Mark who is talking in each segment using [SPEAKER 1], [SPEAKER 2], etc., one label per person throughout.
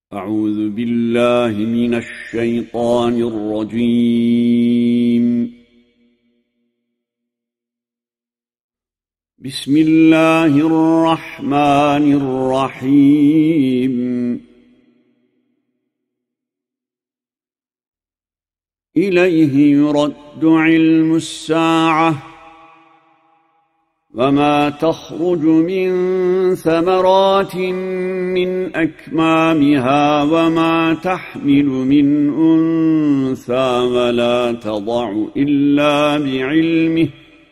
[SPEAKER 1] أعوذ بالله من الشيطان الرجيم. بسم الله الرحمن الرحيم. إليه يرد علم الساعة وما تخرج من ثمرات من أكمامها وما تحمل من أنثى ولا تضع إلا بعلمه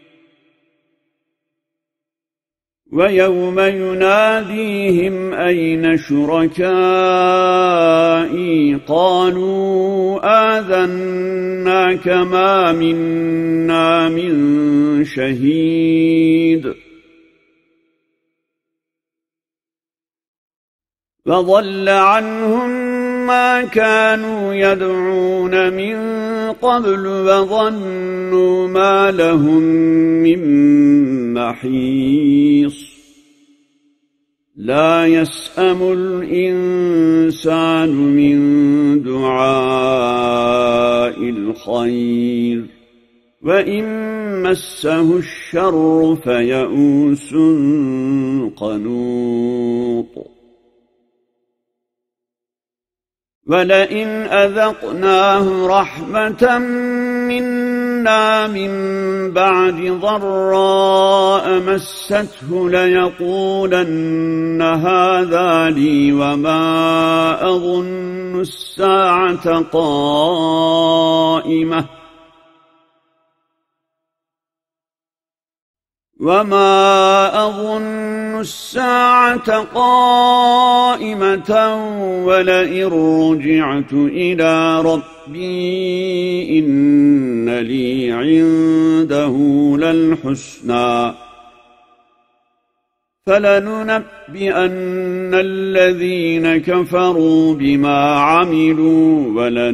[SPEAKER 1] ويوم يناديهم أين شركائي قالوا آذناك ما منا من شهيد وضل عنهم ما كانوا يدعون من قبل وظنوا ما لهم من محيص لا يسأم الإنسان من دعاء الخير وإن مسه الشر فيئوس قنوط ولئن أذقناه رحمة منا من بعد ضراء مسته ليقولن هذا لي وما أظن الساعة قائمة ولئن رجعت إلى ربي إن لي عنده للحسنى فلننبئن الذين كفروا بما عملوا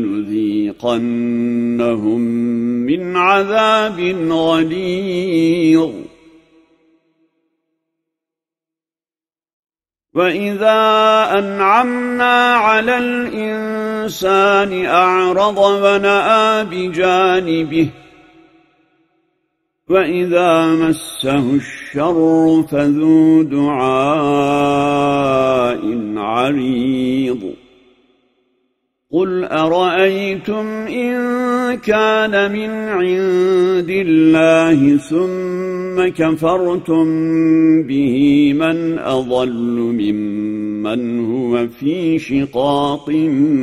[SPEAKER 1] ولنذيقنهم من عذاب غليظ وإذا أنعمنا على الإنسان أعرض ونأى بجانبه وإذا مسه الشر فذو دعاء عريض قل أرأيتم إن كان من عند الله ثم كفرتم به من أضل ممن هو في شقاق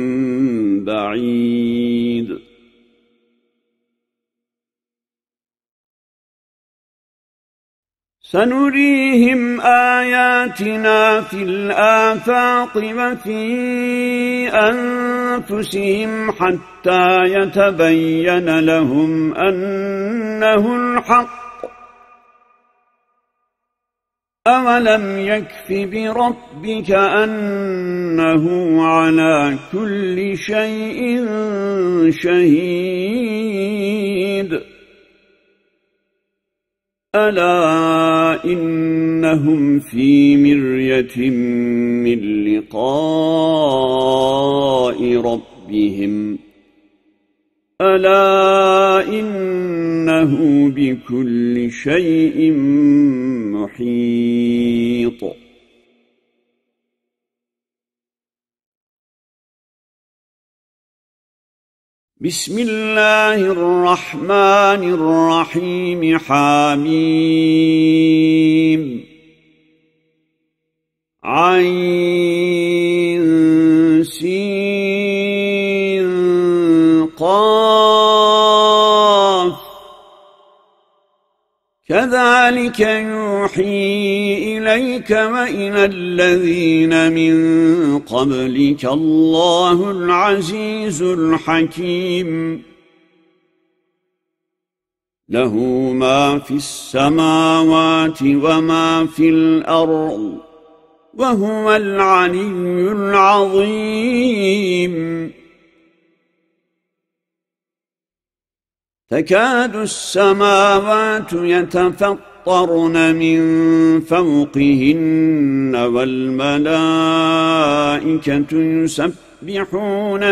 [SPEAKER 1] بعيد سنريهم آياتنا في الآفاق وفي أنفسهم حتى يتبين لهم أنه الحق أولم يكف بربك أنه على كل شيء شهيد ألا إنهم في مرية من لقاء ربهم ألا إنه بكل شيء محيط بسم الله الرحمن الرحيم حميم عين سين قاف كذلك يوحي إليك وإلى الذين من قبلك الله العزيز الحكيم له ما في السماوات وما في الأرض وهو العلي العظيم تكاد السماوات يتفطرن يسطرن من فوقهن والملائكة يسبحون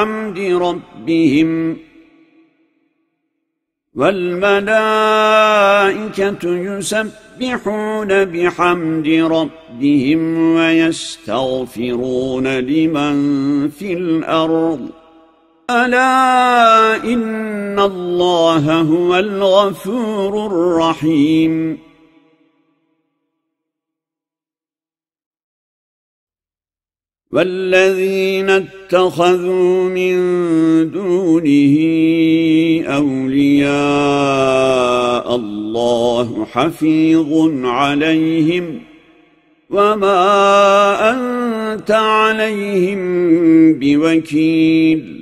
[SPEAKER 1] بحمد ربهم ويستغفرون لمن في الأرض ألا إن الله هو الغفور الرحيم والذين اتخذوا من دونه أولياء الله حفيظ عليهم وما أنت عليهم بوكيل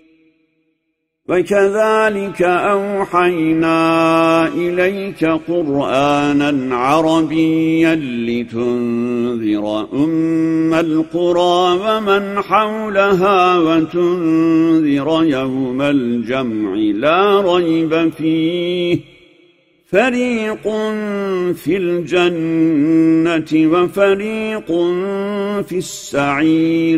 [SPEAKER 1] وكذلك أوحينا إليك قرآنا عربيا لتنذر أم القرى ومن حولها وتنذر يوم الجمع لا ريب فيه فريق في الجنة وفريق في السعير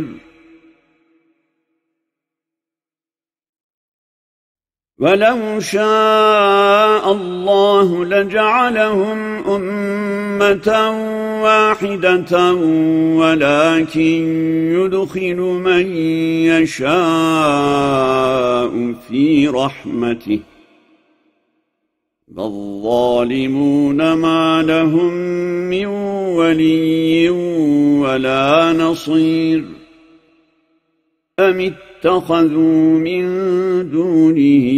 [SPEAKER 1] ولو شاء الله لجعلهم أمة واحدة ولكن يدخل من يشاء في رحمته فالظالمون ما لهم من ولي ولا نصير أم اتخذوا من دونه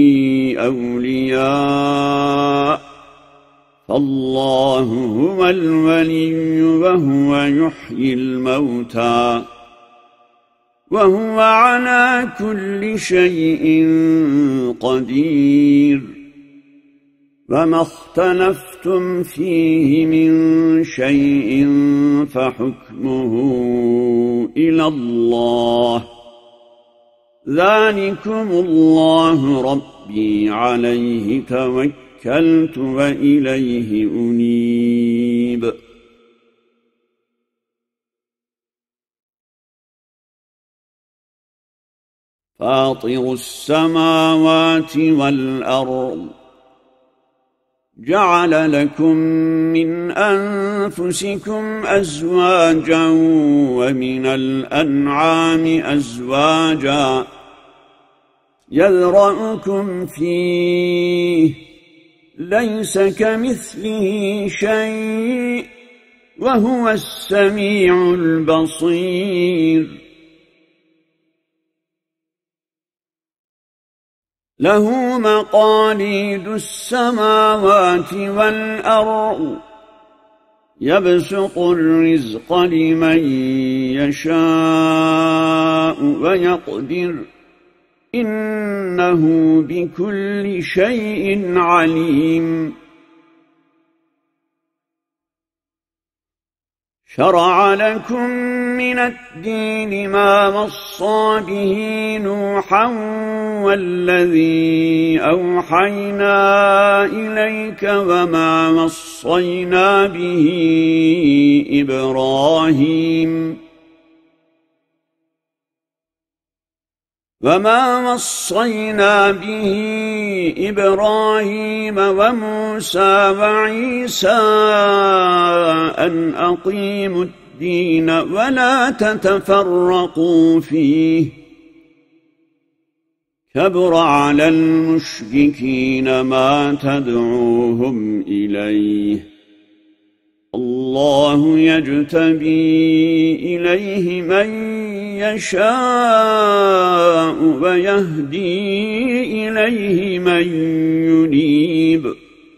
[SPEAKER 1] أولياء فالله هو الولي وهو يحيي الموتى وهو على كل شيء قدير وما اختلفتم فيه من شيء فحكمه إلى الله ذلكم الله ربي عليه توكلت وإليه أنيب فاطر السماوات والأرض جعل لكم من أنفسكم أزواجا ومن الأنعام أزواجا يذرأكم فيه ليس كمثله شيء وهو السميع البصير له مقاليد السماوات والأرض يبسط الرزق لمن يشاء ويقدر إنه بكل شيء عليم شرع لكم من الدين ما وصى به نوحا والذي أوحينا إليك وما وصينا به إبراهيم وموسى وعيسى أن أقيموا الدين ولا تتفرقوا فيه كبر على المشركين ما تدعوهم إليه الله يجتبي إليه من يشاء ويهدي إليه من ينيب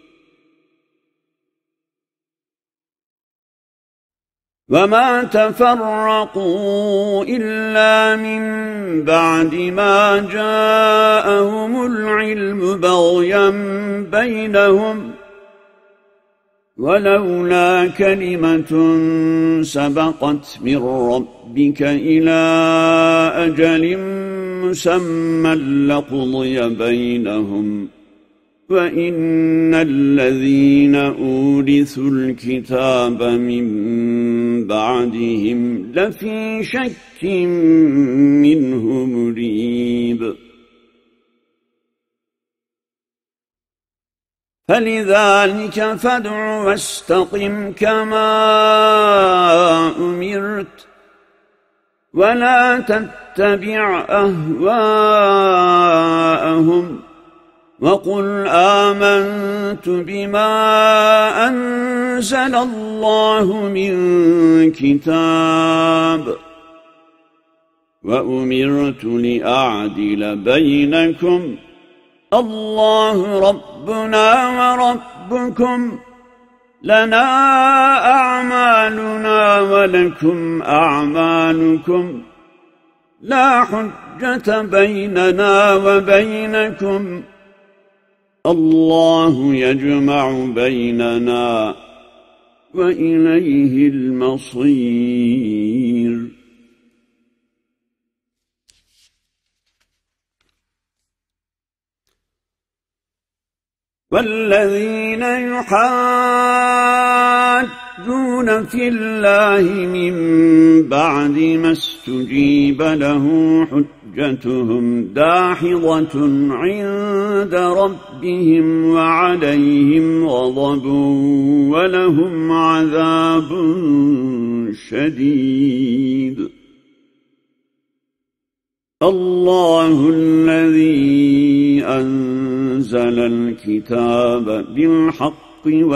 [SPEAKER 1] وما تفرقوا إلا من بعد ما جاءهم العلم بغيا بينهم ولولا كلمة سبقت من ربك إلى أجل مسمى لقضي بينهم وَإِنَّ الَّذِينَ أُورِثُوا الْكِتَابَ مِنْ بَعْدِهِمْ لَفِي شَكٍّ مِّنْهُ مُرِيبٍ فَلِذَلِكَ فَادْعُ وَاسْتَقِمْ كَمَا أُمِرْتَ وَلَا تَتَّبِعْ أَهْوَاءَهُمْ وَقُلْ آمَنْتُ بِمَا أَنزَلَ اللَّهُ مِنْ كِتَابٍ وَأُمِرْتُ لِأَعْدِلَ بَيْنَكُمْ اللَّهُ رَبُّنَا وَرَبُّكُمْ لَنَا أَعْمَالُنَا وَلَكُمْ أَعْمَالُكُمْ لَا حُجَّةَ بَيْنَنَا وَبَيْنَكُمْ الله يجمع بيننا وإليه المصير والذين يحاجون في الله من بعد ما استجيب له حجتهم داحضة عند ربهم وعليهم غضب ولهم عذاب شديد الله الذي أنزل الكتاب بالحق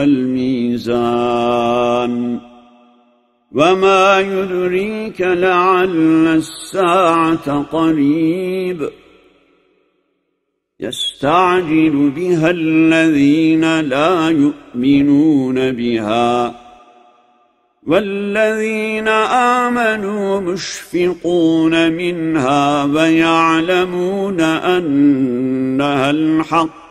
[SPEAKER 1] والميزان وما يدريك لعل الساعة قريب يستعجل بها الذين لا يؤمنون بها والذين آمنوا مشفقون منها ويعلمون أنها الحق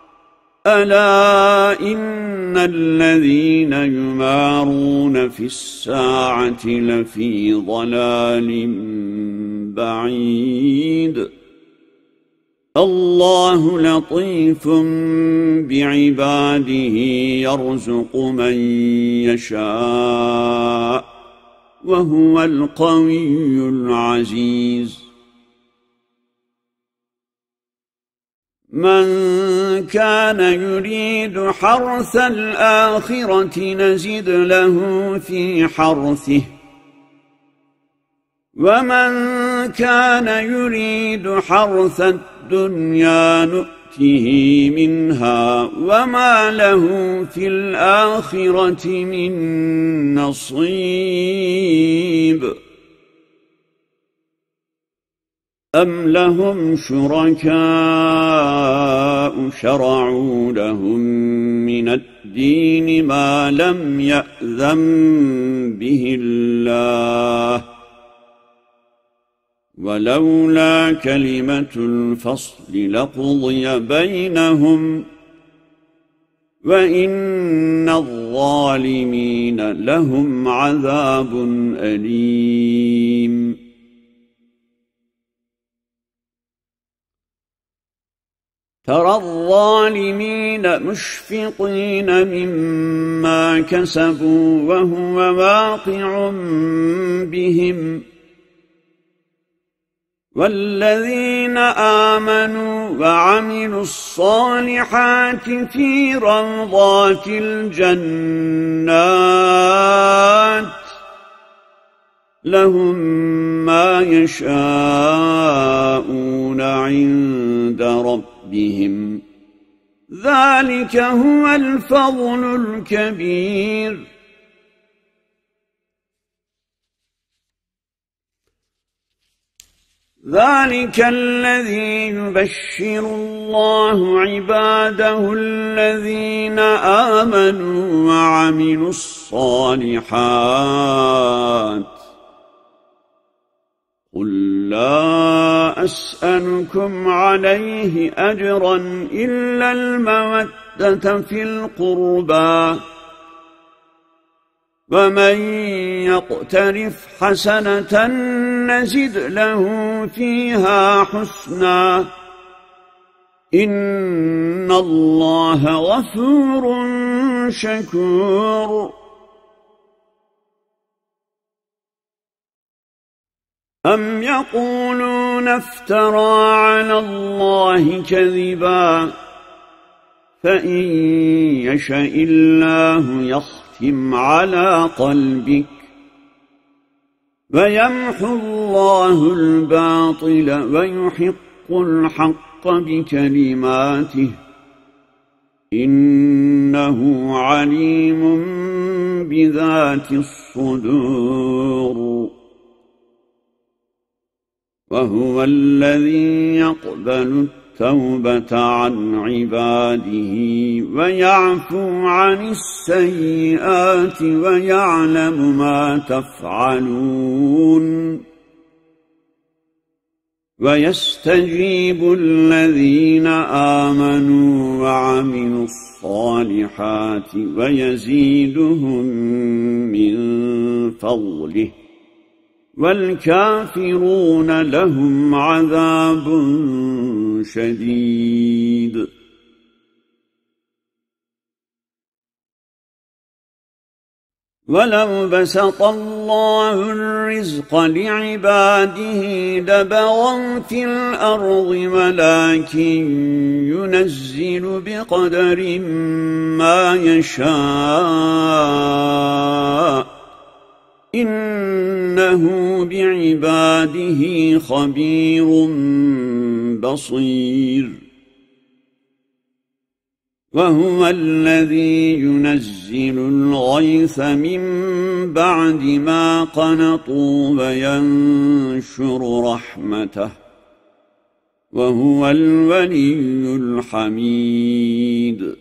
[SPEAKER 1] ألا إن الذين يمارون في الساعة لفي ضلال بعيد الله لطيف بعباده يرزق من يشاء وهو القوي العزيز من كان يريد حرث الآخرة نزد له في حرثه ومن كان يريد حرث الدنيا نؤته منها وما له في الآخرة من نصيب أم لهم شركاء شرعوا لهم من الدين ما لم يأذن به الله ولولا كلمة الفصل لقضي بينهم وإن الظالمين لهم عذاب أليم ترى الظالمين مشفقين مما كسبوا وهو واقع بهم والذين آمنوا وعملوا الصالحات في روضات الجنات لهم ما يشاءون عند ربهم ذلك هو الفضل الكبير ذلك الذي يبشر الله عباده الذين آمنوا وعملوا الصالحات قل لا أسألكم عليه أجرا إلا المودة في القربى ومن يقترف حسنة نزد له فيها حسنا إن الله غفور شكور أم يقولون افترى على الله كذبا فإن يشاء الله يختم على قلبك ويمحو الله الباطل ويحق الحق بكلماته إنه عليم بذات الصدور وهو الذي يقبل التوبة عن عباده ويعفو عن السيئات ويعلم ما تفعلون ويستجيب الذين آمنوا وعملوا الصالحات ويزيدهم من فضله والكافرون لهم عذاب شديد ولو بسط الله الرزق لعباده لبغوا في الأرض ولكن ينزل بقدر ما يشاء إنه بعباده خبير بصير وهو الذي ينزل الغيث من بعد ما قنطوا وينشر رحمته وهو الولي الحميد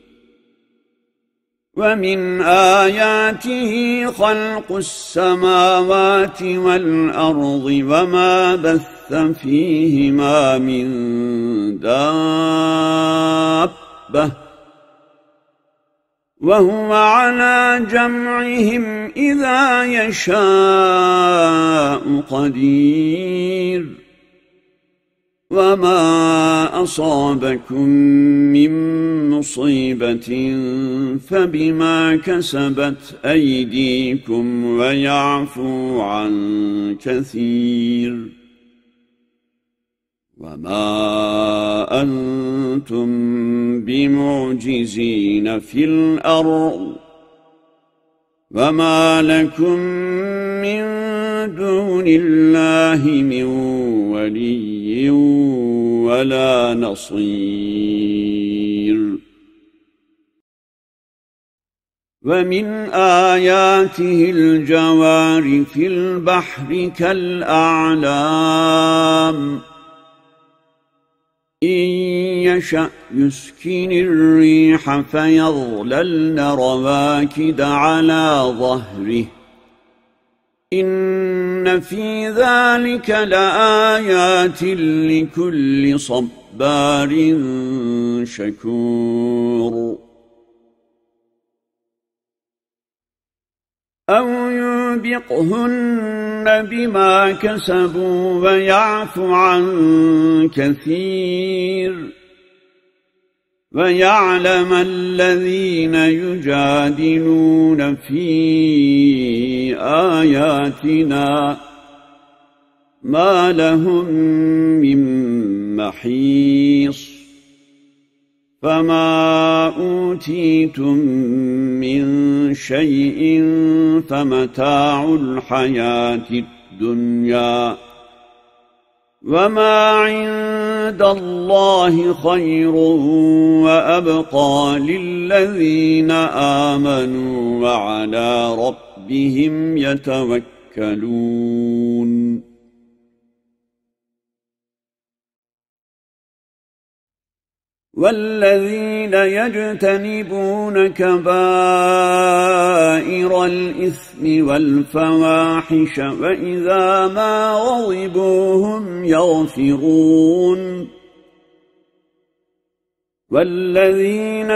[SPEAKER 1] ومن آياته خلق السماوات والأرض وما بث فيهما من دابة وهو على جمعهم إذا يشاء قدير وما أصابكم من مصيبة فبما كسبت أيديكم ويعفو عن كثير وما أنتم بمعجزين في الأرض وما لكم من دون الله من ولي ولا نصير ومن آياته الجوار في البحر كالأعلام إن يشأ يسكن الريح فيظللن رواكد على ظهره إن في ذلك لآيات لكل صبار شكور أو يوبقهن بما كسبوا ويعفو عن كثير ويعلم الذين يجادلون في آياتنا ما لهم من محيص فما أوتيتم من شيء فمتاع الحياة الدنيا وما عند الله خير وأبقى للذين آمنوا وعلى ربهم يتوكلون والذين يجتنبون كبائر الإثم والفواحش وإذا ما غضبوا هم يغفرون والذين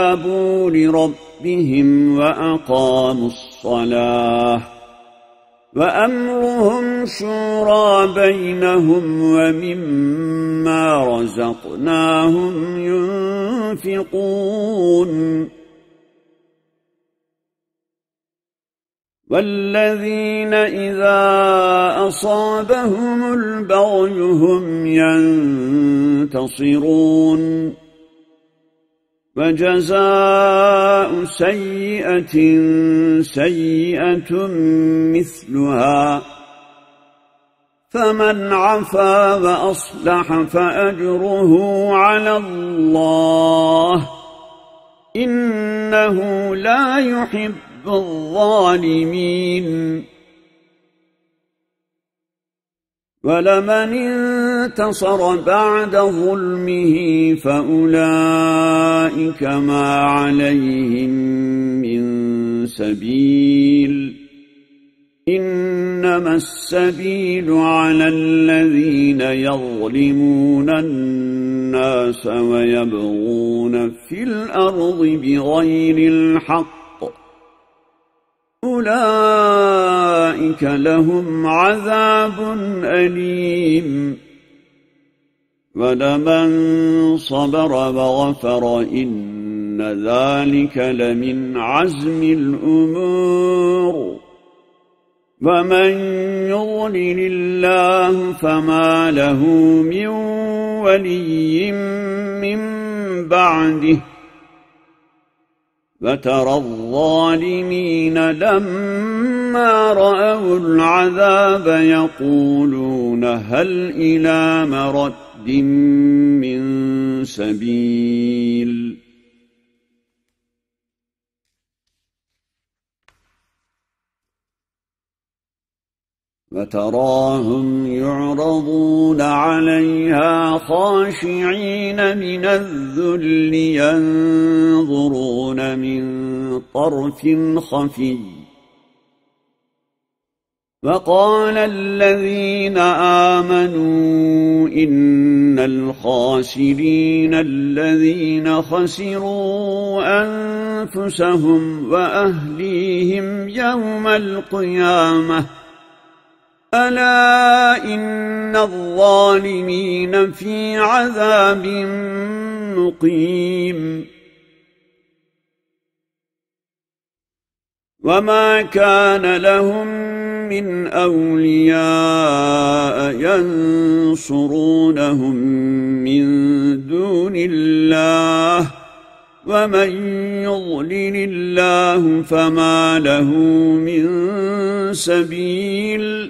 [SPEAKER 1] استجابوا لربهم وأقاموا الصلاة وأمرهم شورى بينهم ومما رزقناهم ينفقون والذين إذا أصابهم البغي هم ينتصرون وجزاء سيئة سيئة مثلها فمن عفا وأصلح فأجره على الله إنه لا يحب الظالمين ولمن انتصر بعد ظلمه فأولئك ما عليهم من سبيل إنما السبيل على الذين يظلمون الناس ويبغون في الأرض بغير الحق أولئك لهم عذاب أليم ولمن صبر وغفر إن ذلك لمن عزم الأمور ومن يضلل الله فما له من ولي من بعده وترى الظالمين لما رأوا العذاب يقولون هل إلى مرد من سبيل وتراهم يعرضون عليها خاشعين من الذل ينظرون من طرف خفي وقال الذين آمنوا إن الخاسرين الذين خسروا أنفسهم وأهليهم يوم القيامة ألا إن الظالمين في عذاب مقيم وما كان لهم من أولياء ينصرونهم من دون الله ومن يضلل الله فما له من سبيل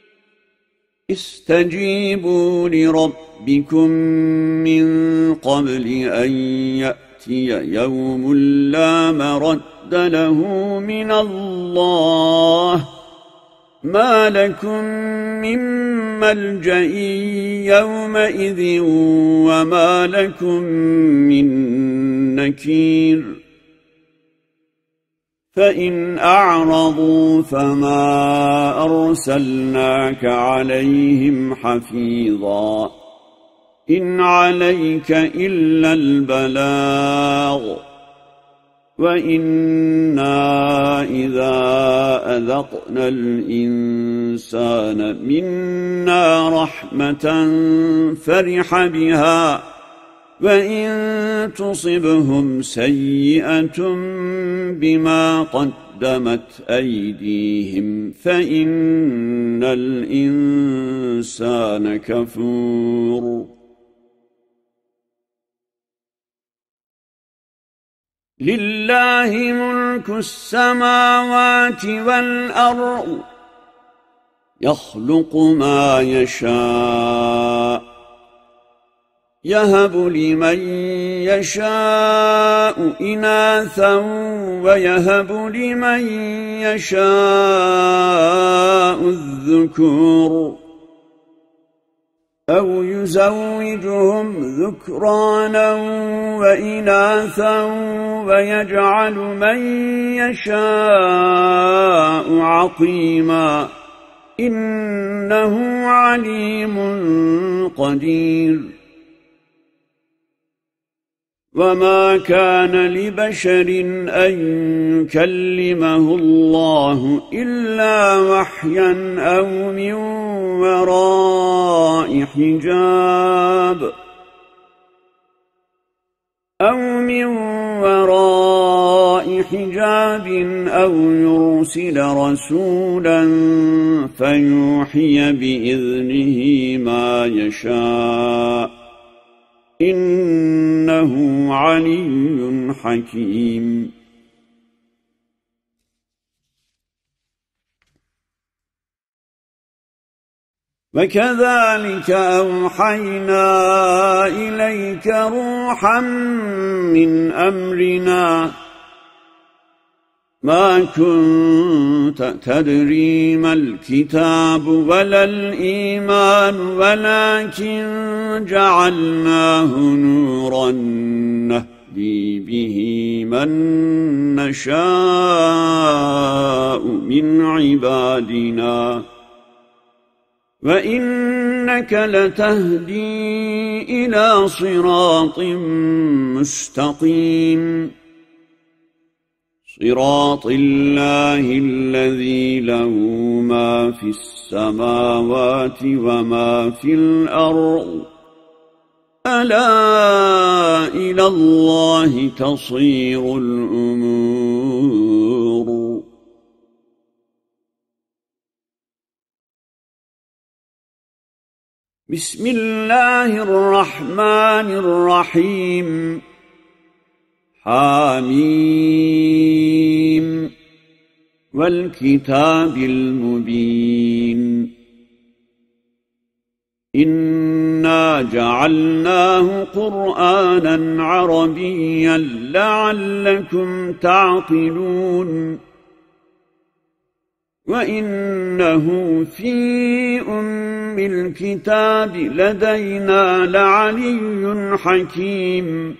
[SPEAKER 1] استجيبوا لربكم من قبل أن يأتي يوم لا مرد له من الله ما لكم من ملجأ يومئذ وما لكم من نكير فإن أعرضوا فما أرسلناك عليهم حفيظا إن عليك إلا البلاغ وإنا إذا أذقنا الإنسان منا رحمة فرح بها وإن تصبهم سيئة بما قدمت أيديهم فإن الإنسان كفور لله ملك السماوات والأرض يخلق ما يشاء يهب لمن يشاء إناثا ويهب لمن يشاء الذكور أو يزوجهم ذكرانا وإناثا ويجعل من يشاء عقيما إنه عليم قدير وما كان لبشر أن يكلمه الله إلا وحيا أو من وراء حجاب أو يرسل رسولا فيوحي بإذنه ما يشاء إنه علي حكيم وكذلك أوحينا إليك روحا من أمرنا ما كنت تدري ما الكتاب ولا الإيمان ولكن جعلناه نورا نهدي به من نشاء من عبادنا وإنك لتهدي إلى صراط مستقيم صراط الله الذي له ما في السماوات وما في الأرض ألا إلى الله تصير الأمور بسم الله الرحمن الرحيم حميم والكتاب المبين إنا جعلناه قرآنا عربيا لعلكم تعقلون وإنه في أم الكتاب لدينا لعلي حكيم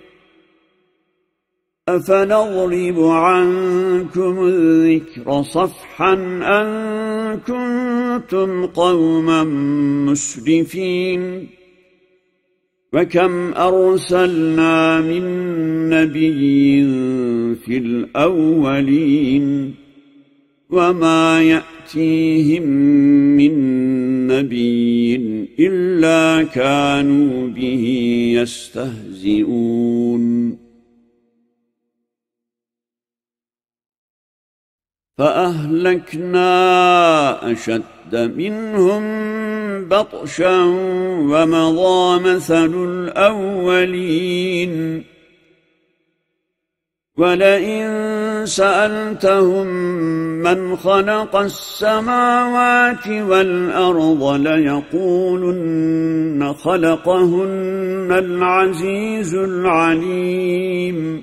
[SPEAKER 1] أفنضرب عنكم الذكر صفحا أن كنتم قوما مسرفين وكم أرسلنا من نبي في الأولين وما يأتيهم من نبي إلا كانوا به يستهزئون فأهلكنا أشد منهم بطشا ومضى مثل الأولين ولئن سألتهم من خلق السماوات والأرض ليقولن خلقهن العزيز العليم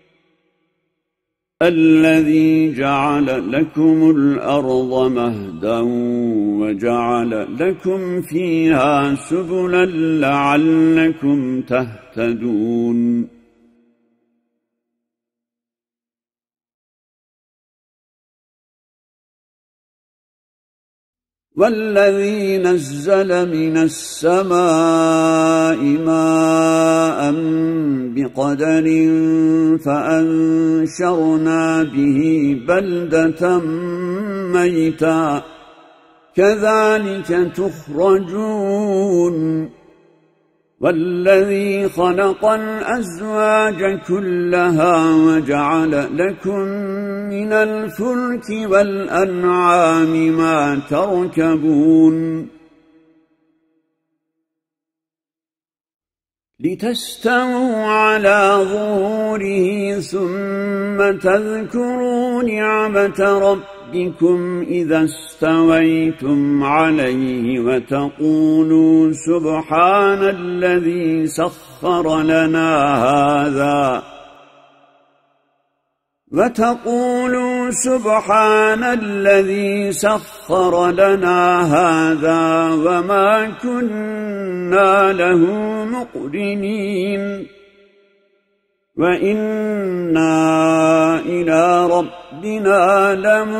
[SPEAKER 1] الذي جعل لكم الأرض مهدا وجعل لكم فيها سبلا لعلكم تهتدون والذي نزل من السماء ماء بقدر فأنشرنا به بلدة ميتا كذلك تخرجون والذي خلق الأزواج كلها وجعل لكم من الفلك والأنعام ما تركبون لتستووا على ظهوره ثم تذكروا نعمة ربكم إذا استويتم عليه وتقولوا سبحان الذي سخر لنا هذا وما كنا له مقرنين وإنا إلى ربنا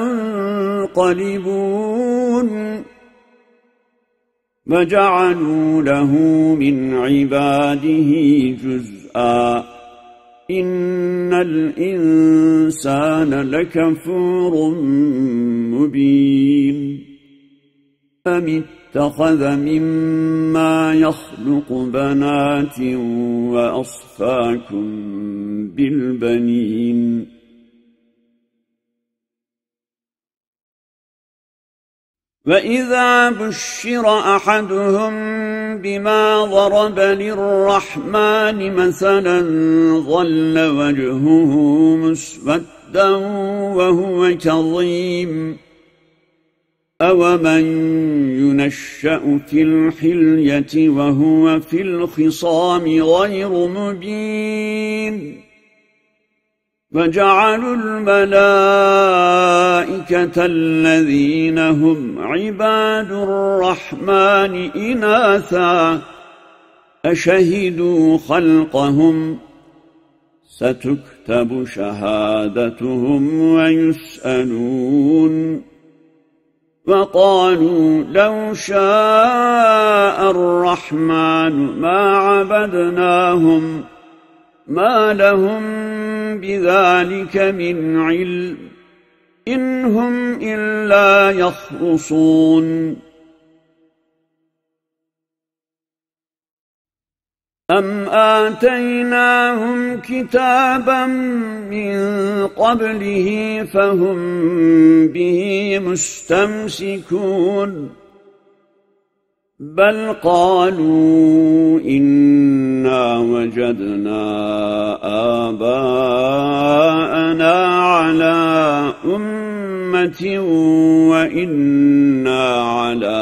[SPEAKER 1] لمنقلبون وجعلوا له من عباده جزءا إن الإنسان لكفور مبين أم اتخذ مما يخلق بنات وأصفاكم بالبنين وإذا بشر أحدهم بما ضرب للرحمن مثلا ظل وجهه مسودا وهو كظيم أومن ينشأ في الحلية وهو في الخصام غير مبين وجعلوا الملائكة الذين هم عباد الرحمن إناثا أشهدوا خلقهم ستكتب شهادتهم ويسألون وقالوا لو شاء الرحمن ما عبدناهم ما لهم بذلك من علم إن هم إلا يخرصون أم آتيناهم كتابا من قبله فهم به مستمسكون بل قالوا إنا وجدنا آباءنا على أمة وإنا على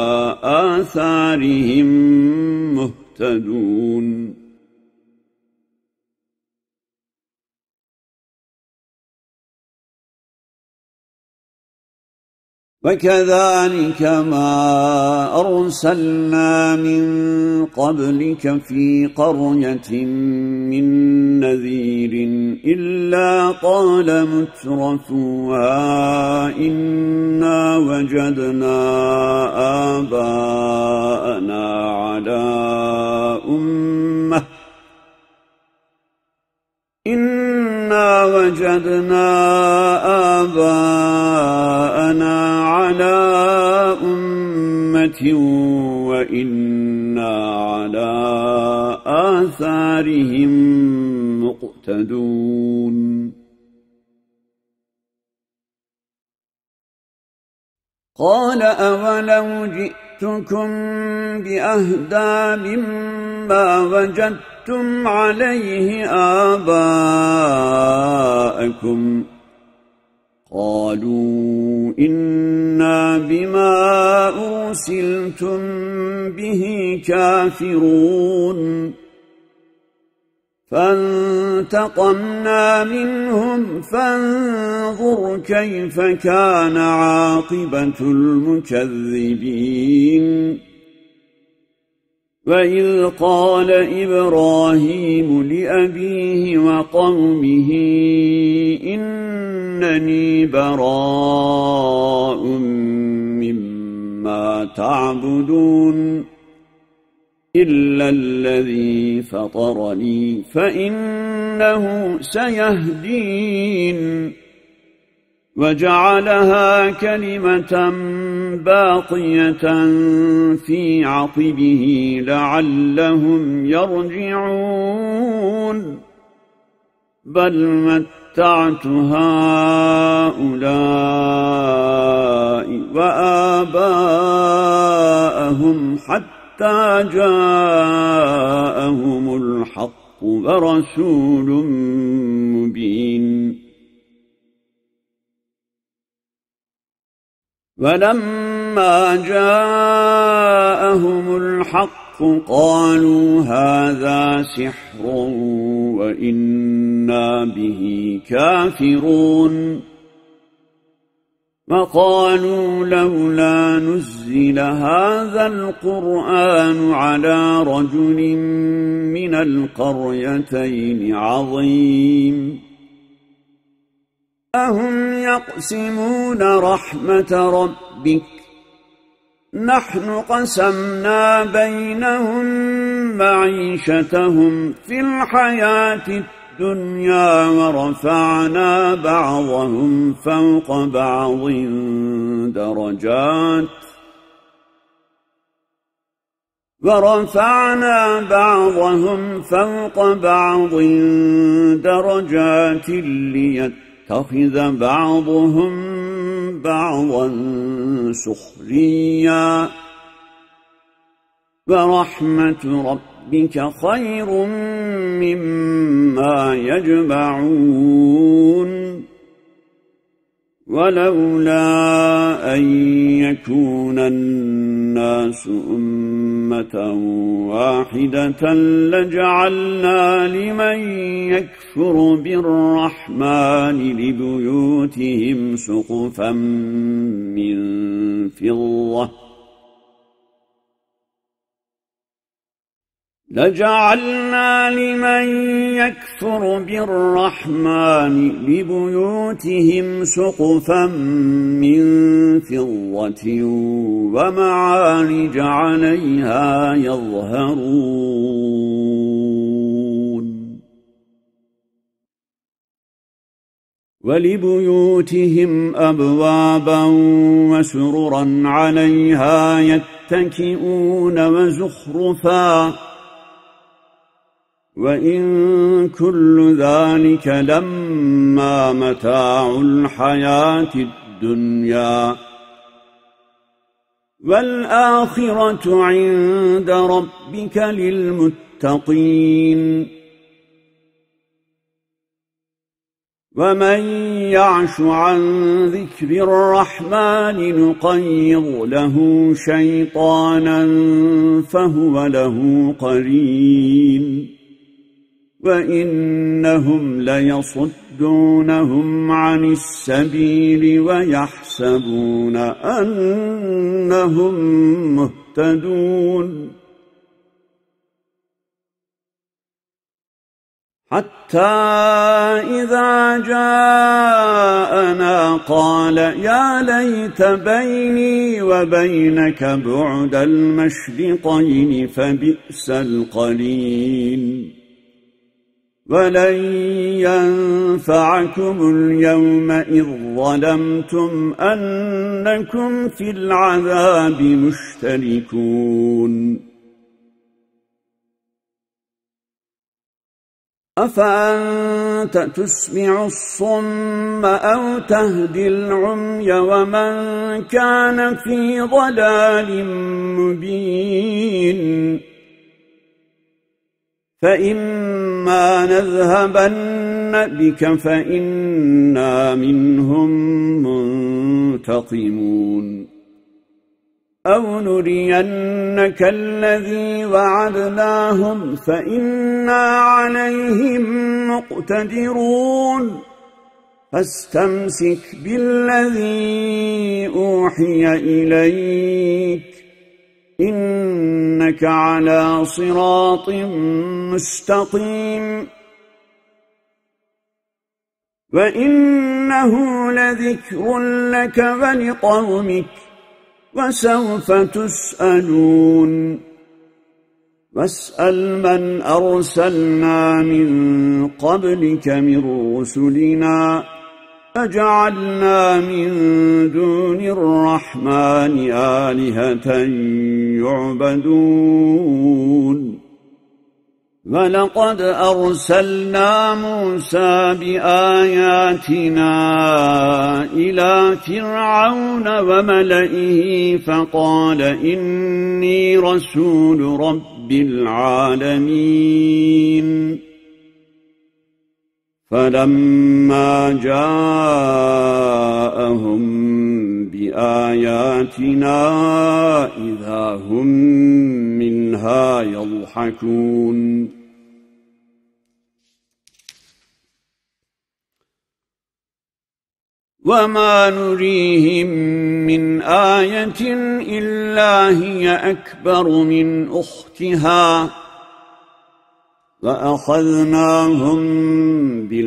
[SPEAKER 1] آثارهم مهتدون وكذلك ما أرسلنا من قبلك في قرية من نذير إلا قال مترفوها إنا وجدنا آباءنا على أمة إنا وجدنا آباءنا على أمة وإنا على آثارهم مقتدون قال أولو جئتكم بأهدى مما وجدتم عليه آباءكم قالوا إنا بما أرسلتم به كافرون فانتقمنا منهم فانظر كيف كان عاقبة المكذبين وإذ قال إبراهيم لأبيه وقومه إنني براء مما تعبدون إلا الذي فطرني فإنه سيهدين وجعلها كلمة باقية في عقبه لعلهم يرجعون بل متعت هؤلاء وآباءهم حتى جاءهم الحق ورسول مبين ولما جاءهم الحق قالوا هذا سحر وإنا به كافرون وقالوا لولا نزل هذا القرآن على رجل من القريتين عظيم أهم يقسمون رحمة ربك نحن قسمنا بينهم معيشتهم في الحياة الدنيا ورفعنا بعضهم فوق بعض درجات ليتخذ بعضهم بعضا سخريا ورحمة ربك خير مما يجمعون ولولا أن يكون الناس أمة واحدة لجعلنا لمن يكفر بالرحمن لبيوتهم سقفا من فضة ومعارج عليها يظهرون ولبيوتهم أبوابا وسررا عليها يتكئون وزخرفا وإن كل ذلك لما متاع الحياة الدنيا والآخرة عند ربك للمتقين ومن يعش عن ذكر الرحمن نقيض له شيطانا فهو له قرين وإنهم ليصدونهم عن السبيل ويحسبون أنهم مهتدون حتى إذا جاءنا قال يا ليت بيني وبينك بعد المشرقين فبئس القرين ولن ينفعكم اليوم إذ ظلمتم أنكم في العذاب مشتركون أفأنت تسمع الصم أو تهدي العمي ومن كان في ضلال مبين فإما نذهبن بك فإنا منهم منتقمون أو نرينك الذي وعدناهم فإنا عليهم مقتدرون فاستمسك بالذي أوحي إليك إنك على صراط مستقيم وإنه لذكر لك ولقومك وسوف تسألون واسأل من أرسلنا من قبلك من رسلنا أجعلنا من دون الرحمن آلهة يعبدون ولقد أرسلنا موسى بآياتنا إلى فرعون وملئه فقال إني رسول رب العالمين فلما جاءهم بآياتنا إذا هم منها يضحكون وما نريهم من آية إلا هي أكبر من أختها وأخذناهم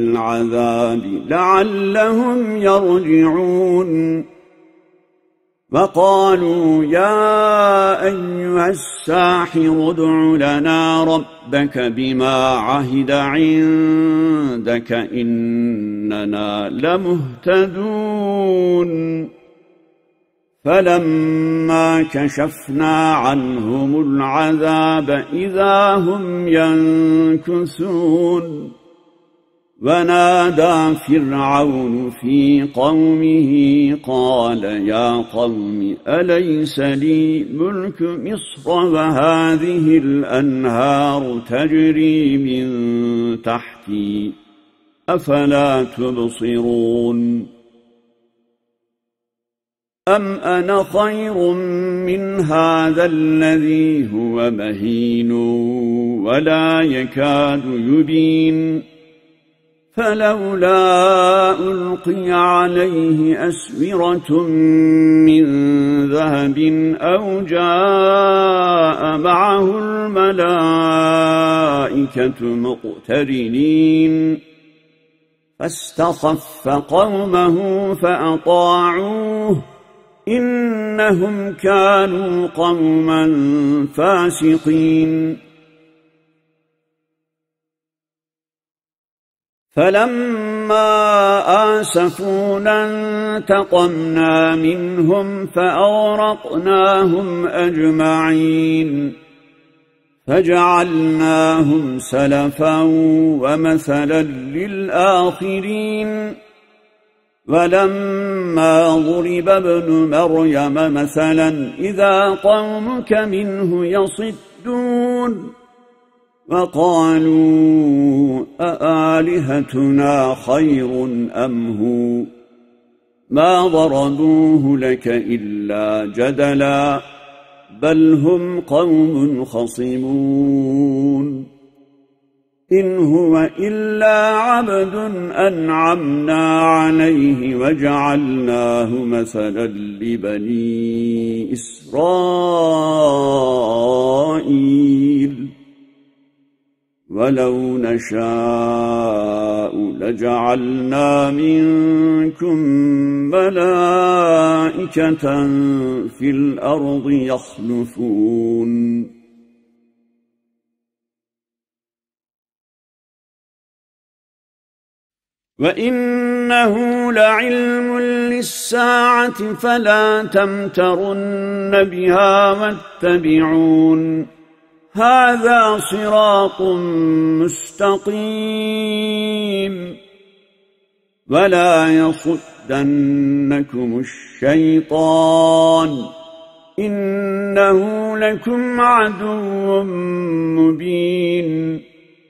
[SPEAKER 1] بالعذاب لعلهم يرجعون وقالوا يا أيها الساحر ادع لنا ربك بما عهد عندك إننا لمهتدون فلما كشفنا عنهم العذاب إذا هم ينكثون ونادى فرعون في قومه قال يا قوم أليس لي ملك مصر وهذه الأنهار تجري من تحتي أفلا تبصرون أم أنا خير من هذا الذي هو مهين ولا يكاد يبين فلولا ألقي عليه أسورة من ذهب أو جاء معه الملائكة مقترنين فاستخف قومه فأطاعوه إنهم كانوا قوما فاسقين فلما آسفونا انتقمنا منهم فأغرقناهم أجمعين فجعلناهم سلفا ومثلا للآخرين ولما ضرب ابن مريم مثلا إذا قومك منه يصدون وقالوا أآلهتنا خير أم هو ما ضربوه لك إلا جدلا بل هم قوم خصمون إن هو إلا عبد أنعمنا عليه وجعلناه مثلا لبني إسرائيل ولو نشاء لجعلنا منكم ملائكة في الأرض يخلفون وإنه لعلم للساعة فلا تمترن بها واتبعون هذا صراط مستقيم ولا يصدنكم الشيطان إنه لكم عدو مبين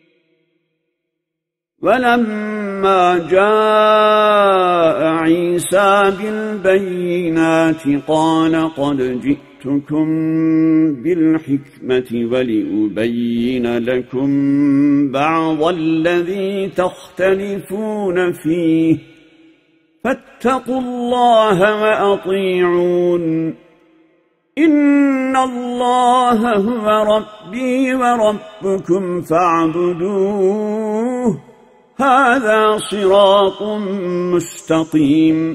[SPEAKER 1] ولما جاء عيسى بالبينات قال قد جئتكم بالحكمة ولأبين لكم بعض الذي تختلفون فيه فاتقوا الله وأطيعون إن الله هو ربي وربكم فاعبدوه هذا صراط مستقيم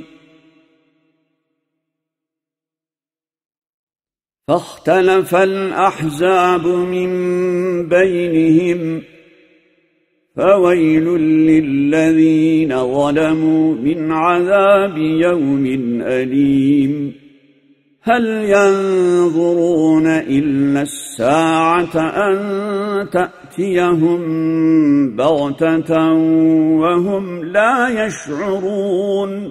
[SPEAKER 1] فاختلف الأحزاب من بينهم فويل للذين ظلموا من عذاب يوم أليم هل ينظرون إلا الساعة أن تأتيهم بغتة وهم لا يشعرون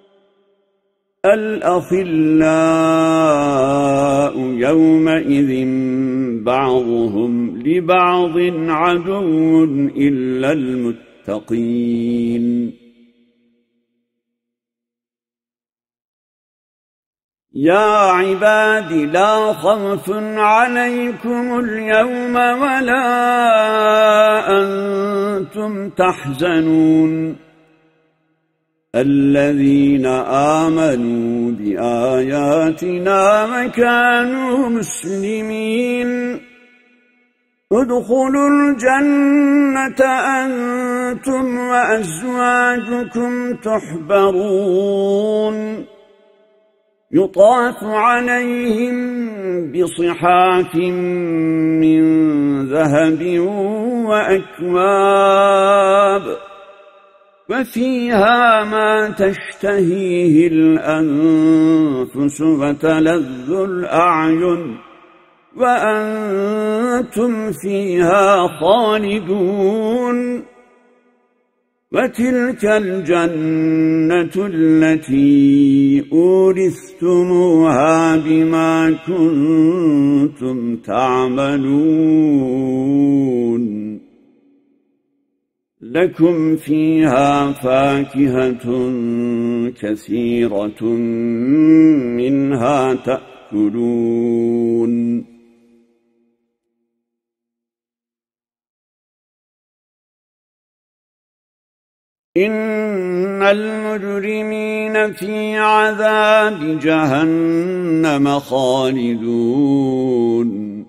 [SPEAKER 1] الأخلاء يومئذ بعضهم لبعض عدو إلا المتقين يا عباد لا خوف عليكم اليوم ولا أنتم تحزنون الذين آمنوا بآياتنا وكانوا مسلمين ادخلوا الجنة أنتم وأزواجكم تحبرون يطاف عليهم بصحاف من ذهب وأكواب وفيها ما تشتهيه الأنفس وتلذ الأعين وأنتم فيها خالدون وتلك الجنة التي أورثتموها بما كنتم تعملون لكم فيها فاكهة كثيرة منها تأكلون إن المجرمين في عذاب جهنم خالدون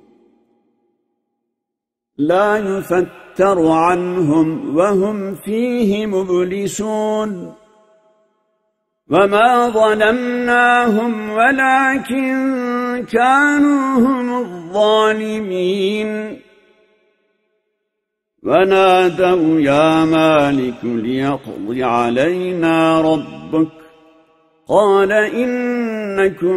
[SPEAKER 1] لا يفتر عنهم وهم فيه مبلسون وما ظلمناهم ولكن كانوا هم الظالمين ونادوا يا مالك ليقض علينا ربك قال إنكم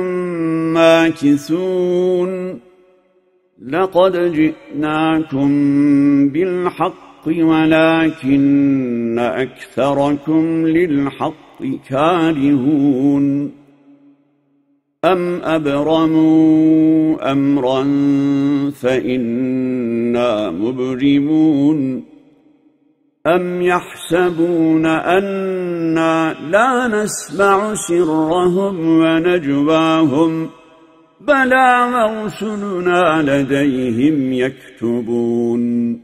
[SPEAKER 1] ماكثون لقد جئناكم بالحق ولكن أكثركم للحق كارهون أم أبرموا أمرا فإنا مبرمون أم يحسبون أنا لا نسمع سرهم ونجواهم بلى ورسلنا لديهم يكتبون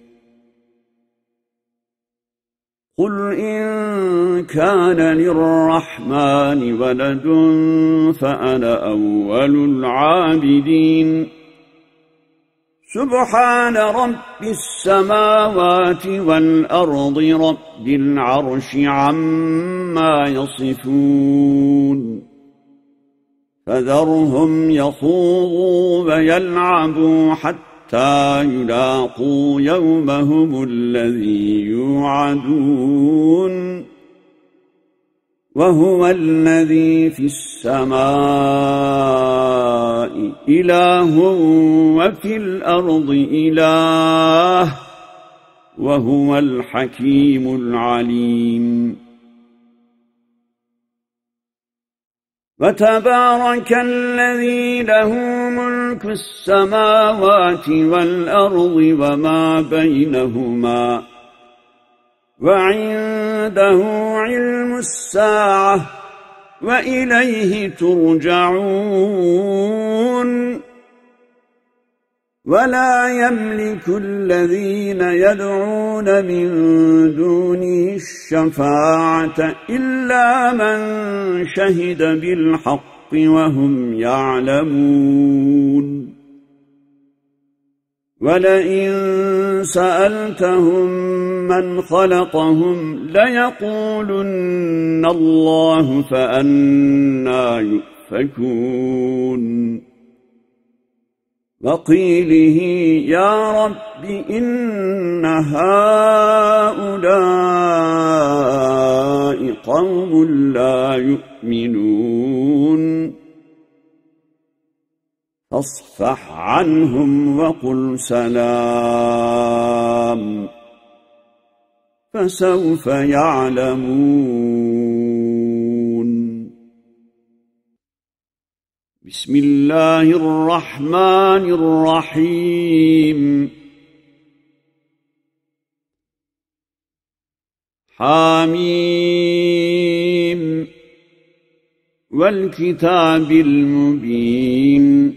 [SPEAKER 1] قل إن كان للرحمن ولد فأنا أول العابدين سبحان رب السماوات والأرض رب العرش عما يصفون فذرهم يخوضوا ويلعبوا حتى يلاقوا يومهم الذي يوعدون وهو الذي في السماء إله وفي الأرض إله وهو الحكيم العليم وتبارك الذي له ملك السماوات والأرض وما بينهما وعنده علم الساعة وإليه ترجعون ولا يملك الذين يدعون من دونه الشفاعة إلا من شهد بالحق وهم يعلمون ولئن سألتهم من خلقهم ليقولن الله فأنى يؤفكون وقيله يا رب إن هؤلاء قوم لا يؤمنون فاصفح عنهم وقل سلام فسوف يعلمون بسم الله الرحمن الرحيم حاميم والكتاب المبين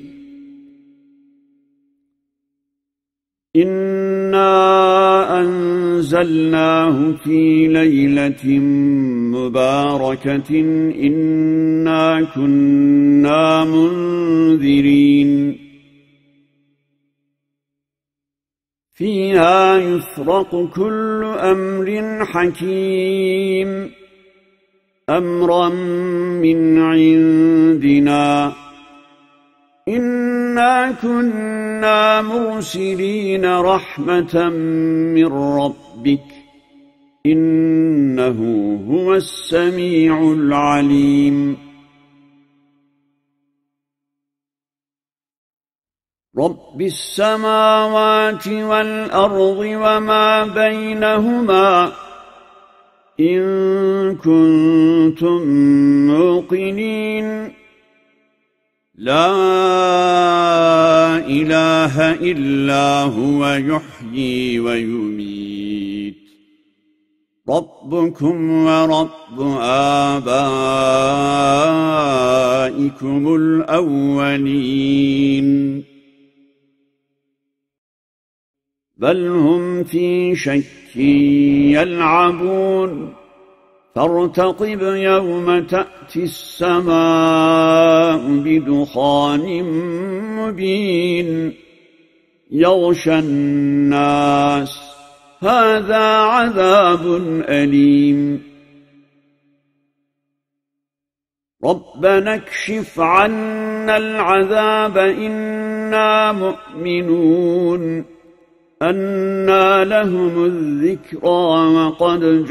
[SPEAKER 1] إنا أنزلناه في ليلة مباركة إنا كنا منذرين فيها يفرق كل أمر حكيم أمرا من عندنا إنا كنا مرسلين رحمة من ربك إنه هو السميع العليم رب السماوات والأرض وما بينهما إن كنتم موقنين لا إله إلا هو يحيي ويميت ربكم ورب آبائكم الأولين بل هم في شك يلعبون فارتقب يوم تأتي السماء بدخان مبين يغشى الناس هذا عذاب أليم ربنا اكشف عنا العذاب إنا مؤمنون أنى لهم الذكرى وقد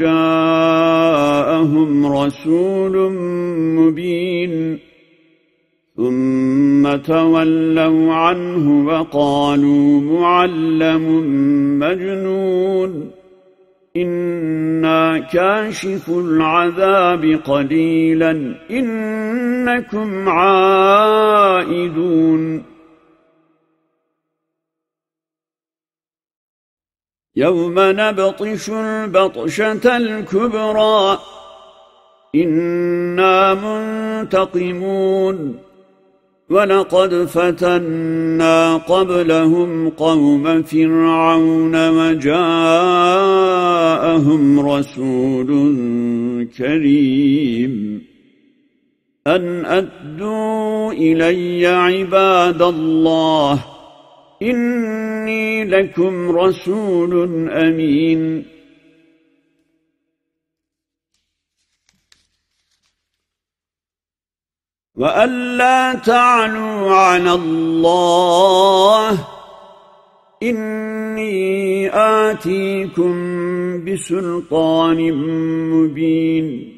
[SPEAKER 1] جاءهم رسول مبين ثم تولوا عنه وقالوا معلم مجنون إنا كاشف العذاب قليلا إنكم عائدون يوم نبطش البطشة الكبرى إنا منتقمون ولقد فتنا قبلهم قوم فرعون وجاءهم رسول كريم أن أدوا إلي عباد الله إني لكم رسول أمين وألا تعلوا على الله إني آتيكم بسلطان مبين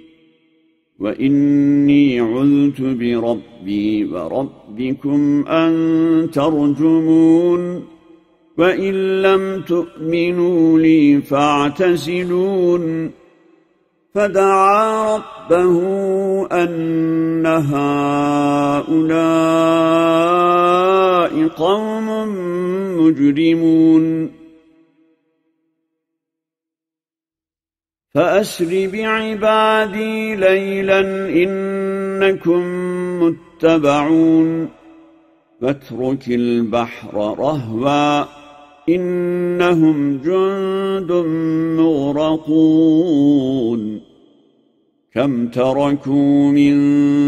[SPEAKER 1] وإني عذت بربي وربكم أن ترجمون وإن لم تؤمنوا لي فاعتزلون فدعا ربه أن هؤلاء قوم مجرمون فأسر بعبادي ليلا إنكم متبعون واترك البحر رهوا إنهم جند مغرقون كم تركوا من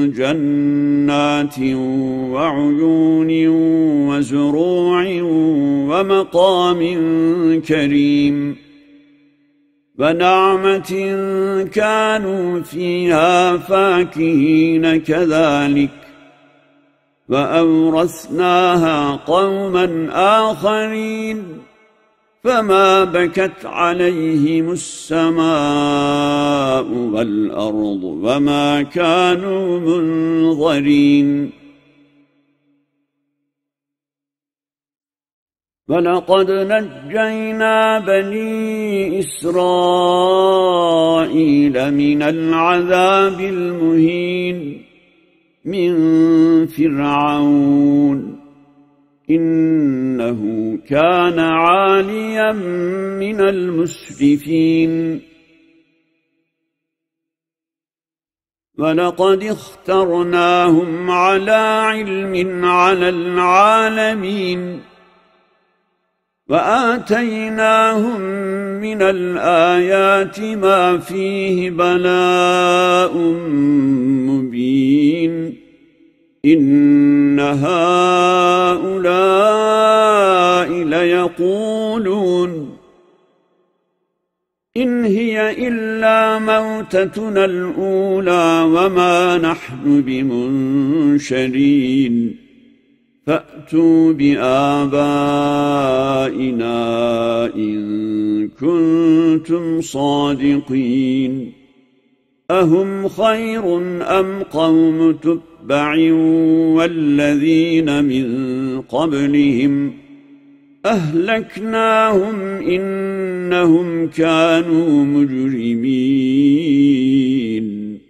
[SPEAKER 1] جنات وعيون وزروع ومقام كريم ونعمة كانوا فيها فاكهين كذلك وأورثناها قوما آخرين فما بكت عليهم السماء والأرض وما كانوا منظرين ولقد نجينا بني إسرائيل من العذاب المهين من فرعون إنه كان عاليا من المسرفين ولقد اخترناهم على علم على العالمين وآتيناهم من الآيات ما فيه بلاء مبين إن هؤلاء ليقولون إن هي إلا موتتنا الأولى وما نحن بمنشرين فأتوا بآبائنا إن كنتم صادقين أهم خير أم قوم تبع والذين من قبلهم أهلكناهم إنهم كانوا مجرمين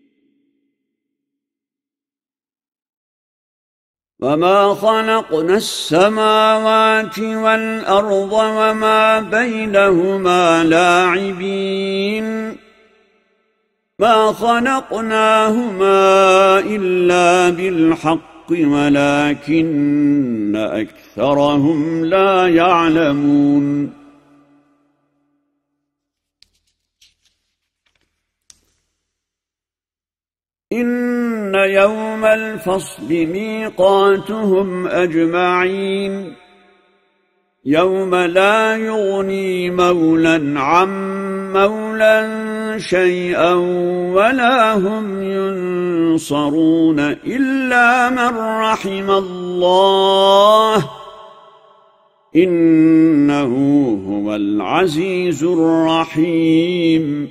[SPEAKER 1] وما خلقنا السماوات والأرض وما بينهما لاعبين ما خلقناهما إلا بالحق ولكن أكثرهم لا يعلمون إن يوم الفصل ميقاتهم أجمعين يوم لا يغني مولا عن مولا شيئا ولا هم ينصرون إلا من رحم الله إنه هو العزيز الرحيم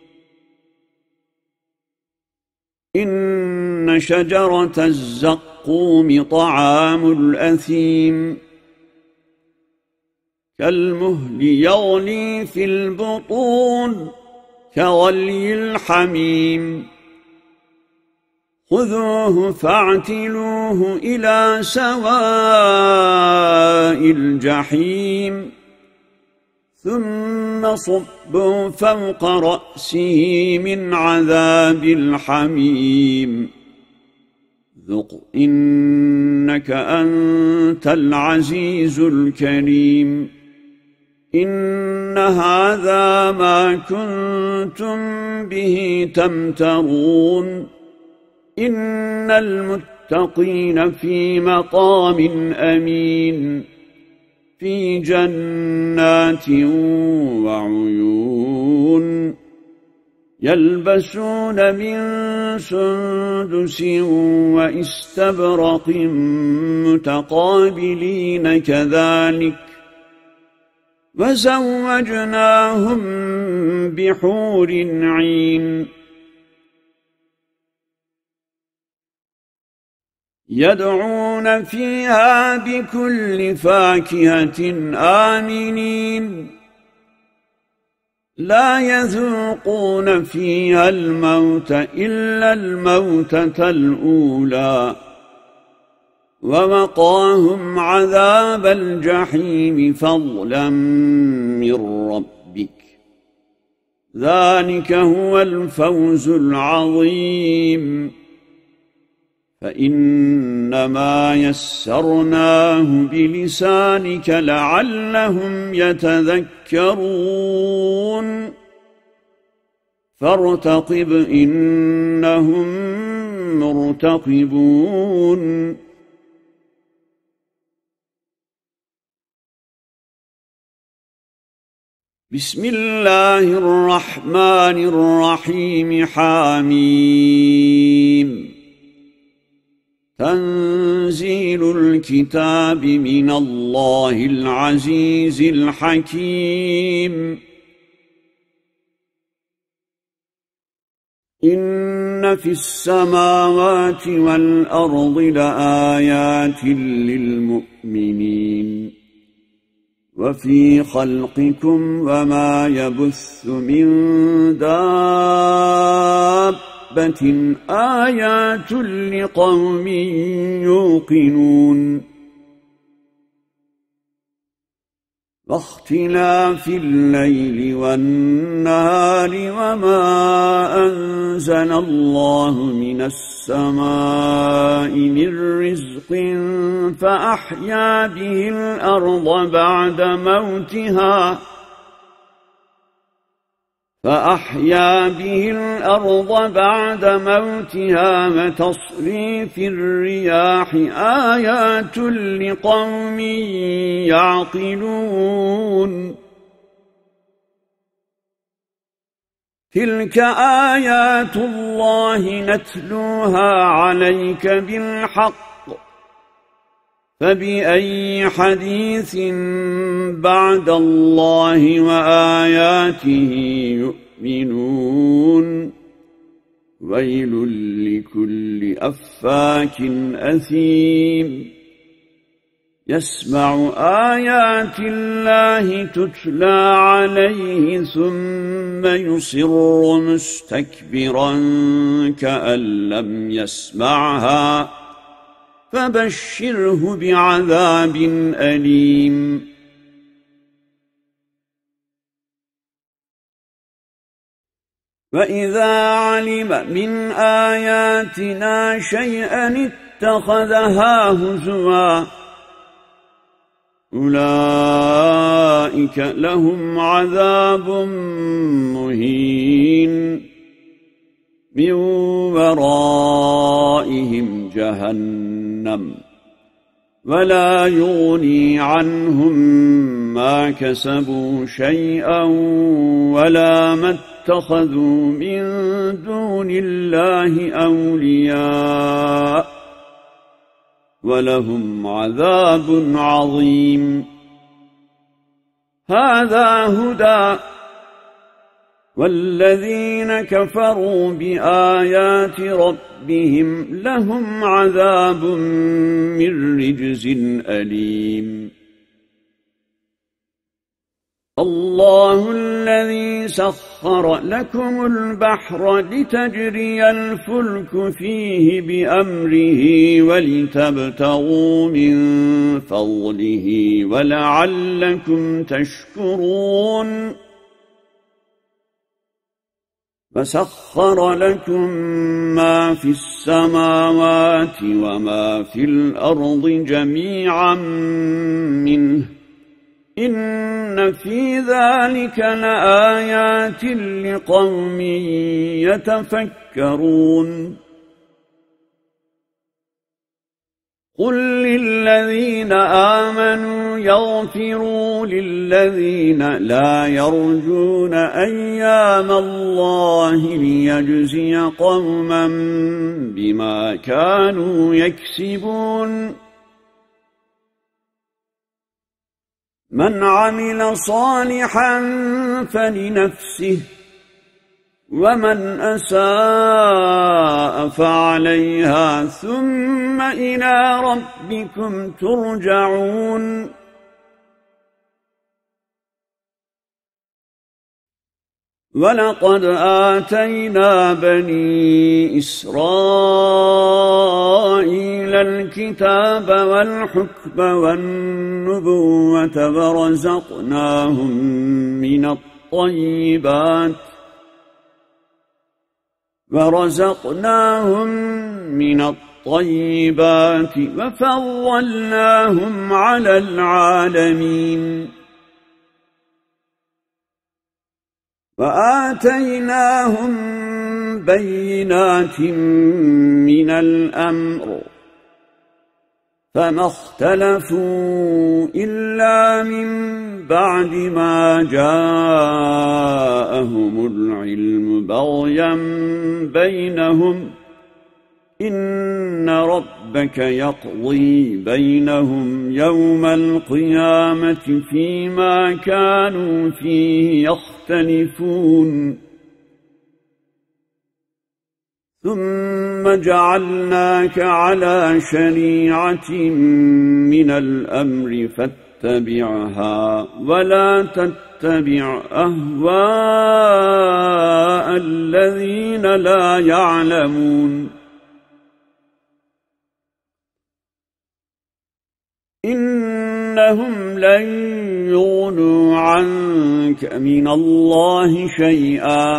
[SPEAKER 1] إن شجرة الزقوم طعام الأثيم كالمهل يغلي في البطون كغلي الحميم خذوه فاعتلوه إلى سواء الجحيم ثم صبوا فوق رأسه من عذاب الحميم ذق إنك أنت العزيز الكريم إن هذا ما كنتم به تمترون إن المتقين في مقام أمين في جنات وعيون يلبسون من سندس وإستبرق متقابلين كذلك وزوجناهم بحور عين يدعون فيها بكل فاكهة آمنين لا يذوقون فيها الموت إلا الموتة الأولى ووقاهم عذاب الجحيم فضلا من ربك ذلك هو الفوز العظيم فإنما يسرناه بلسانك لعلهم يتذكرون فارتقب إنهم مرتقبون بسم الله الرحمن الرحيم حميم تنزيل الكتاب من الله العزيز الحكيم إن في السماوات والأرض لآيات للمؤمنين وفي خلقكم وما يبث من دابة آيات لقوم يوقنون واختلاف الليل والنهار وما أنزل الله من السماء من رزق فأحيا به الأرض بعد موتها وتصريف الرياح آيات لقوم يعقلون تلك آيات الله نتلوها عليك بالحق فبأي حديث بعد الله وآياته يؤمنون ويل لكل أفاك أثيم يسمع آيات الله تتلى عليه ثم يصر مستكبرا كأن لم يسمعها فبشره بعذاب أليم وإذا علم من آياتنا شيئا اتخذها هزوا أولئك لهم عذاب مهين من ورائهم جهنم ولا يغني عنهم ما كسبوا شيئا ولا ما اتخذوا من دون الله أولياء ولهم عذاب عظيم هذا هدى والذين كفروا بآيات ربهم لهم عذاب من رجز أليم الله الذي سخر لكم البحر لتجري الفلك فيه بأمره ولتبتغوا من فضله ولعلكم تشكرون فسخر لكم ما في السماوات وما في الأرض جميعا منه إن في ذلك لآيات لقوم يتفكرون قل للذين آمنوا يغفروا للذين لا يرجون أيام الله ليجزي قوما بما كانوا يكسبون من عمل صالحا فلنفسه ومن أساء فعليها ثم إلى ربكم ترجعون ولقد آتينا بني إسرائيل الكتاب والحكم والنبوة ورزقناهم من الطيبات وفضلناهم على العالمين وآتيناهم بينات من الأمر فما اختلفوا إلا من بعد ما جاءهم العلم بغيا بينهم إن ربك يقضي بينهم يوم القيامة فيما كانوا فيه يختلفون ثم جعلناك على شريعة من الأمر فاتبعها ولا تتبع أهواء الذين لا يعلمون إنهم لن يغنوا عنك من الله شيئا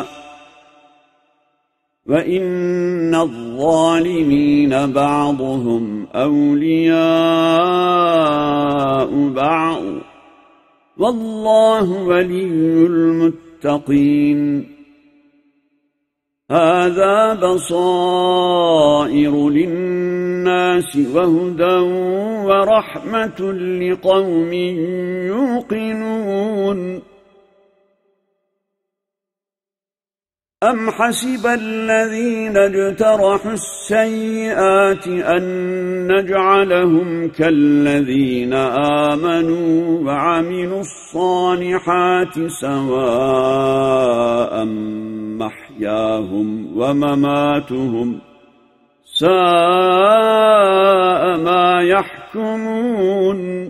[SPEAKER 1] وإن الظالمين بعضهم أولياء بعض والله ولي المتقين هذا بصائر للناس وهدى ورحمة لقوم يوقنون أم حسب الذين اجترحوا السيئات أن نجعلهم كالذين آمنوا وعملوا الصالحات سواء محياهم ومماتهم ساء ما يحكمون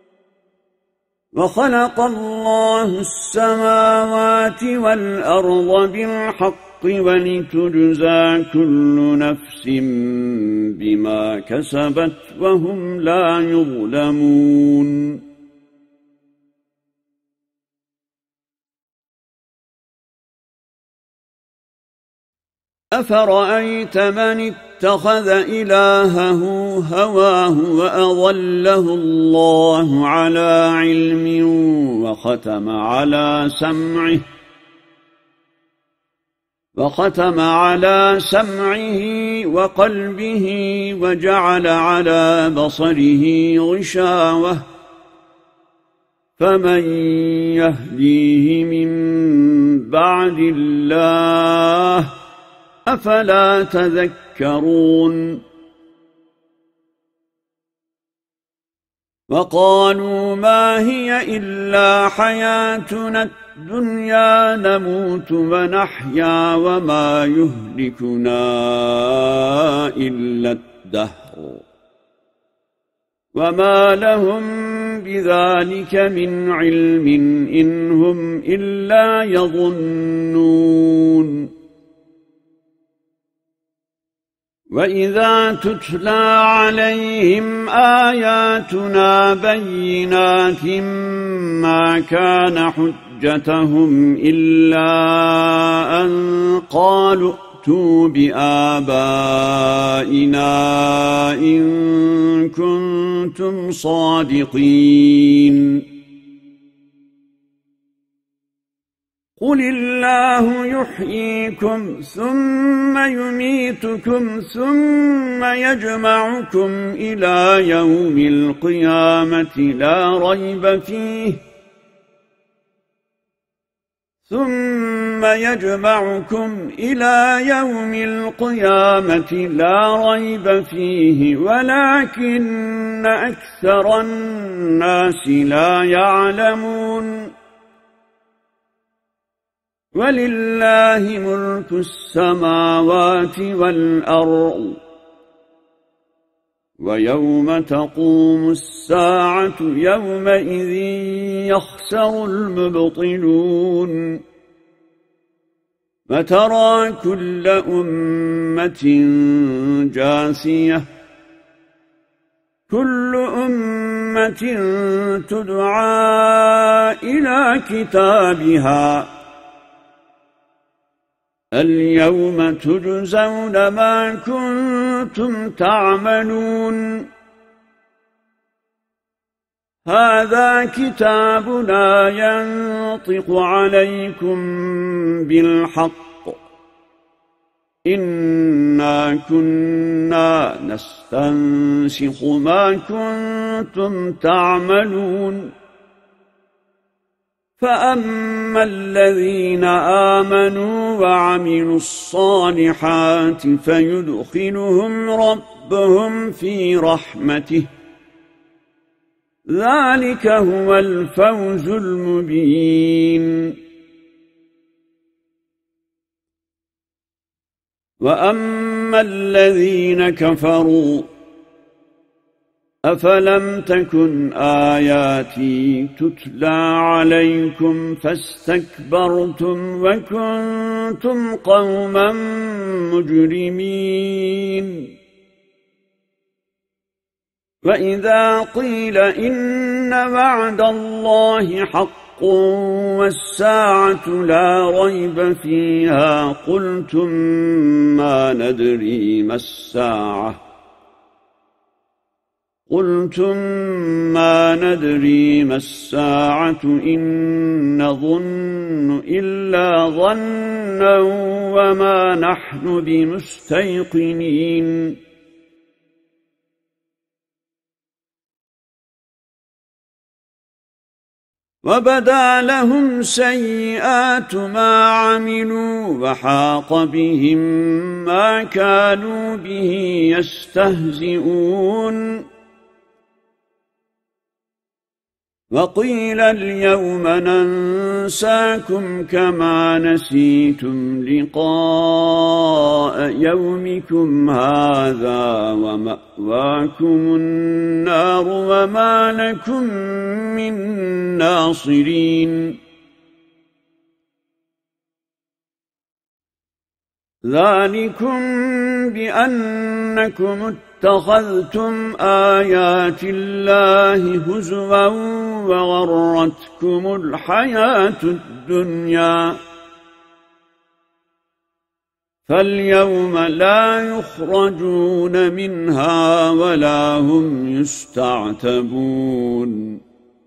[SPEAKER 1] وخلق الله السماوات والأرض بالحق ولتجزى كل نفس بما كسبت وهم لا يظلمون أفرأيت من اتخذ إلهه هواه وأضله الله على علم وختم على سمعه وقلبه وجعل على بصره غشاوة فمن يهديه من بعد الله أفلا تذكرون وقالوا ما هي إلا حياتنا الدنيا نموت ونحيا وما يهلكنا إلا الدهر وما لهم بذلك من علم إن هم إلا يظنون وإذا تتلى عليهم آياتنا بينات ما كان حجتهم إلا أن قالوا ائتوا بآبائنا إن كنتم صادقين قل الله يحييكم ثم يميتكم ثم يجمعكم إلى يوم القيامة لا ريب فيه ولكن أكثر الناس لا يعلمون ولله ملك السماوات والأرض ويوم تقوم الساعة يومئذ يخسر المبطلون وترى كل أمة جاثية كل أمة تدعى إلى كتابها اليوم تجزون ما كنتم تعملون هذا كتابنا ينطق عليكم بالحق إنا كنا نستنسخ ما كنتم تعملون فأما الذين آمنوا وعملوا الصالحات فيدخلهم ربهم في رحمته ذلك هو الفوز المبين وأما الذين كفروا أفلم تكن آياتي تتلى عليكم فاستكبرتم وكنتم قوما مجرمين وإذا قيل إن وعد الله حق والساعة لا ريب فيها قلتم ما ندري ما الساعة إن نظن إلا ظنا وما نحن بمستيقنين وبدا لهم سيئات ما عملوا وحاق بهم ما كانوا به يستهزئون وقيل اليوم ننساكم كما نسيتم لقاء يومكم هذا ومأواكم النار وما لكم من ناصرين ذلكم بأنكم اتخذتم آيات الله هزوا وغرتكم الحياة الدنيا فاليوم لا يخرجون منها ولا هم يستعتبون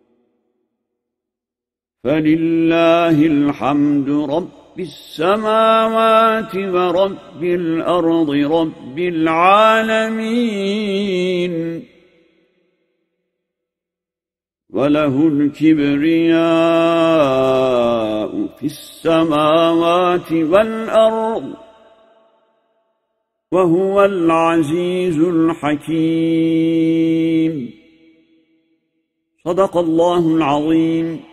[SPEAKER 1] فلله الحمد رب السماوات ورب الأرض رب العالمين وله الكبرياء في السماوات والأرض وهو العزيز الحكيم صدق الله العظيم.